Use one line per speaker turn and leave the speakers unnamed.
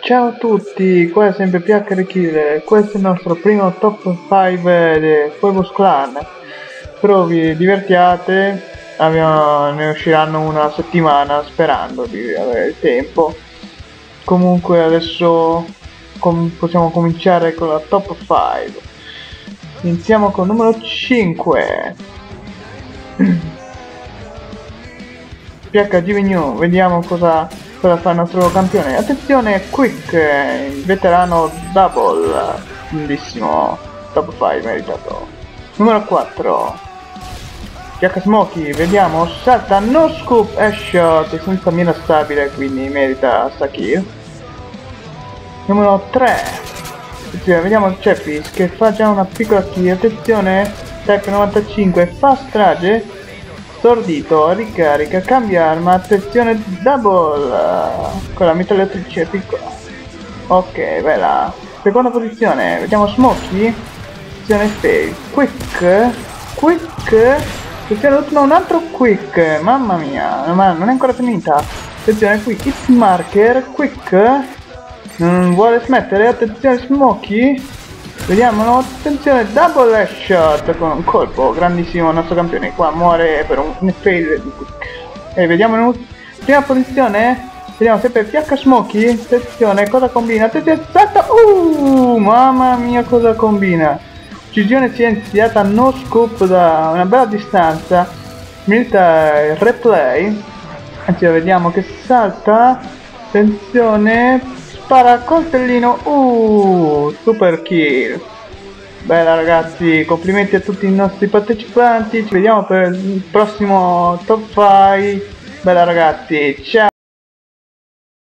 Ciao a tutti, qua è sempre PH Killer, questo è il nostro primo top 5 di Phobos Clan. Spero vi divertiate, ne usciranno una settimana sperando di avere il tempo. Comunque adesso possiamo cominciare con la top 5. Iniziamo con il numero 5. PH Givigno, vediamo cosa fa il nostro campione. Attenzione, Quick, il veterano Double, bellissimo, top 5 meritato. Numero 4, PH Smokey, vediamo, salta, no scoop, headshot, senza mira stabile, quindi merita sta kill. Numero 3, attenzione, vediamo Ceppis che fa già una piccola kill, attenzione, Type 95, fa strage, stordito, ricarica, cambia arma, attenzione double, con la mitragliatrice piccola. Ok, bella. Seconda posizione, vediamo Smokey, attenzione fail, quick, attenzione l'ultimo, un altro quick, mamma mia, ma non è ancora finita. Attenzione qui, hit marker, quick, non vuole smettere, attenzione Smokey. Vediamolo, attenzione, double headshot con un colpo, grandissimo il nostro campione, qua muore per un fail di quick. E vediamo in prima posizione, vediamo sempre PH Smokey, attenzione, cosa combina, attenzione, salta, mamma mia cosa combina. Uccisione silenziata, no scoop da una bella distanza, merita il replay, anzi vediamo che salta, attenzione, spara coltellino, super kill. Bella ragazzi, complimenti a tutti i nostri partecipanti, ci vediamo per il prossimo top 5. Bella ragazzi, ciao.